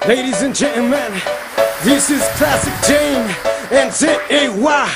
Ladies and gentlemen, this is Classic Jane and Z-A-Y.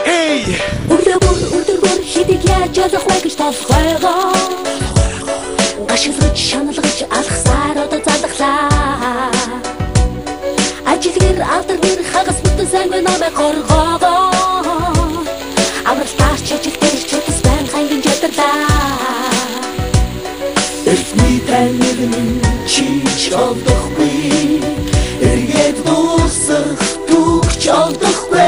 Үлдэгүр хидийг яаж олох вэ гэж толгойгоо гашилгаж шаналгаж алхсаар одоо залглаа. Ажиглэр алдармэр хагас бүтэн сайн намайг горгоогоо авралтаарч ажилтэр чутас байн хангин жадарлаа. Эртний танил чич олдохгүй эргээд дуусах түгч олдохгүй.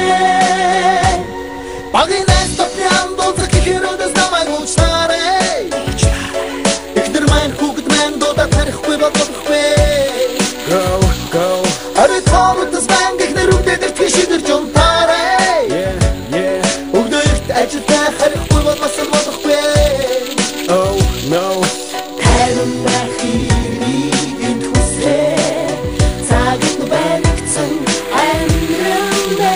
Багинаас топян доцох хэрөөс намайг уучнаарай. Ихнэр маань хүүхэд маань дуудаад харихгүй бодохгүй. Go. Арай тооротс бан ихнэр үдээр тийшээр жонтаарай. Yeah. Өгдөрт ажилтаа харихгүй бодмасан бодохгүй. Oh no. Харин бахирийг энтхүсээ цагт баригдсан амьдралдаа.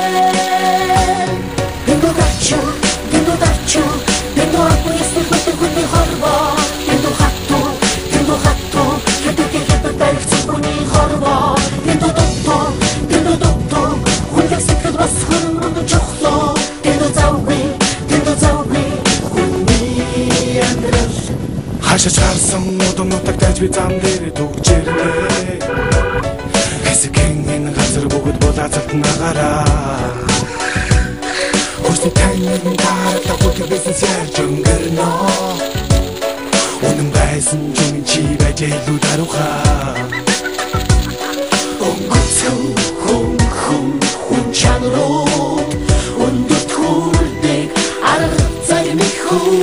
Хашиж харсан удамнуудад дайж би зам дээр дүгжэрнэ. Хэсэгэн энэ газар бүгд булаацалт нагаараа. Хөөсний таньны дараата бүгд бизнес яаж өнгөрнө. Үнэн байсан юм чи байж илүү даруухаа. Өнгөцөө хүн чанаруу өндөт хүрдэг арга цаг мэхүү.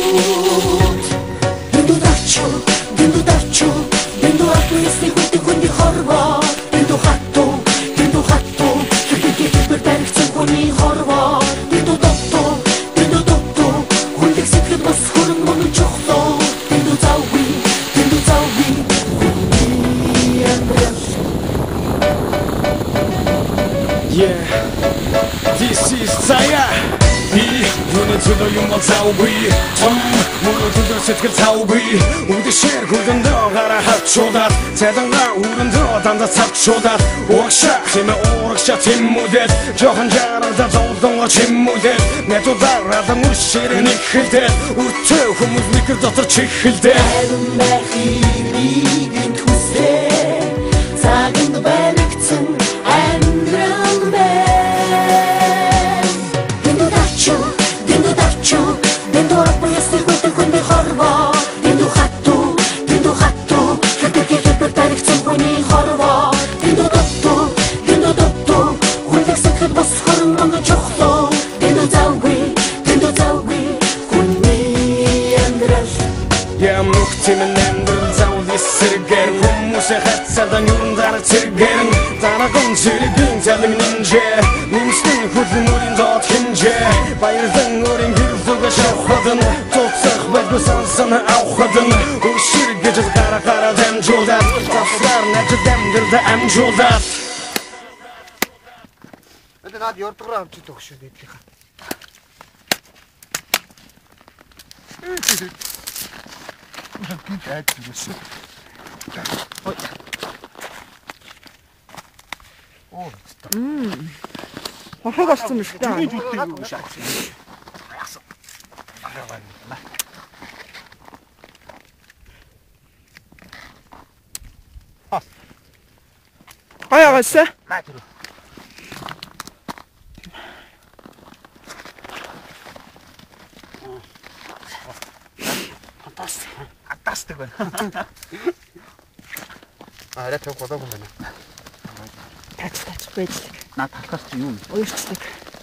Дэнду апу если хоть хуйни хорво. Дэнду хату хэдийгээр баригдсан хүний хорво. Дэнду дотто хүлэг сэтгэл бас хүрэн мөн чухлоо. Дэнду зауви хүний амьдрал. Yeah, this is Zaya. Юуны төлөө юм бол заугүй. Мөрөд өдөр сэтгэл заугүй. Үдэшэр хөлөндөө гараа хавчуулаад цайдангаа өрөндөө дандаа цавчуулаад угшаа хэмээ уурагчаа тэмүүлээд жохон жаралда зовлонгоо чимүүлээд нэдүүдээр мөшөрийн ихэлдээд үртөө хүмүүс микр дотор чихэлдээд Харин бахирийг энтхүсээ цагт баригдсан амьдралдаа. Дэнду апу если хоть хуйни хорво. Дэнду хату хэдийгээр баригдсан хүний хорво. Дэнду дотто хүлэг сэтгэл бас хүрэн мөн чухлоо. Дэнду заугүй хүний амьдрал. Я мөхтим нэмдэр заули сэргэр хүмүүсээ хацаадан юун дараа цэргэрэн дараагон цэргийн залим нинжэ нэмстэн хүлэн өрийн дот хинжэ баярдан өрийн гэрзуга шавхадын тоцох бэдгүү сансан авхадын өшир гэжэл гараа дамжуулаад таслаар нэжэл дамдэрдэ амжуулаад Энд над ёрдгороо амжиж өгшөө дэдлийнхаа. Гинт айдчихсэн. Ой. Оо. Хохог орсон юм шүү дээ. Аяагасаа. Фантастик байна. Арай тэг голоогүй байна. Тач байдлаа. Наад талхаас чи юу? Өөрчлөлт.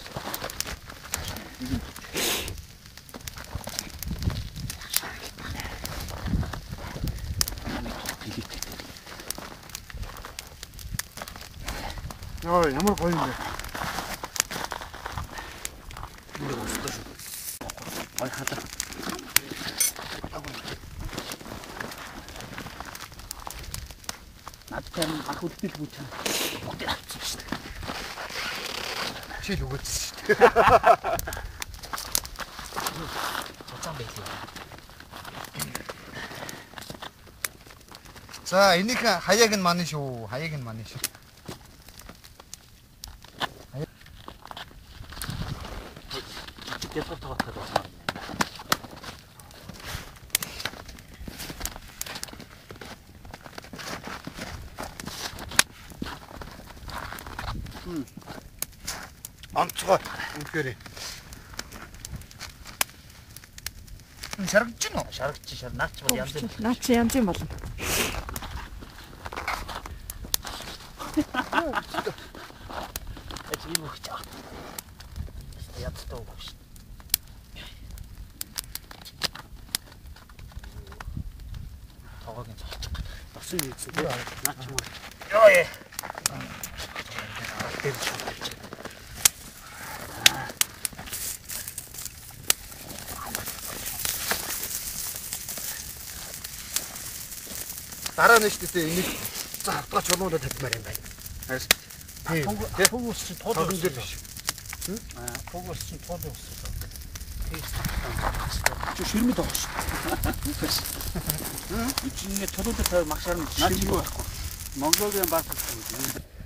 Яа, ямар гоё юм бэ? Ой хата. Надтай ах үлдэл бүч. Бүгд авчихсан шүү дээ. Чил үгүйсэн шүү дээ. Цацан байлээ. За энийг хаяг нь маань шүү. Хаяг нь маань шүү. 계속 더 같아도 Онцгой үнэхээр. Шаргаж гинөө. шаргч наач бол янз бүр. Наа чи янз юм болно. Эцэг юм өгч аа. ядтай өгч. тоогогийн цолчих. Басан ийцээ тий. Наач юм. Ёо ээ. Дараа нь шүү дээ энийг за автгаа чулуунаа татмаар юм байна. Харин фокус чи тод дээр биш. фокус чи тод өссөн. Чи ширмэд байгаа шүү. Чи ингэ чулуунаа мах шарна. Наач юу байхгүй. Монголын баасан.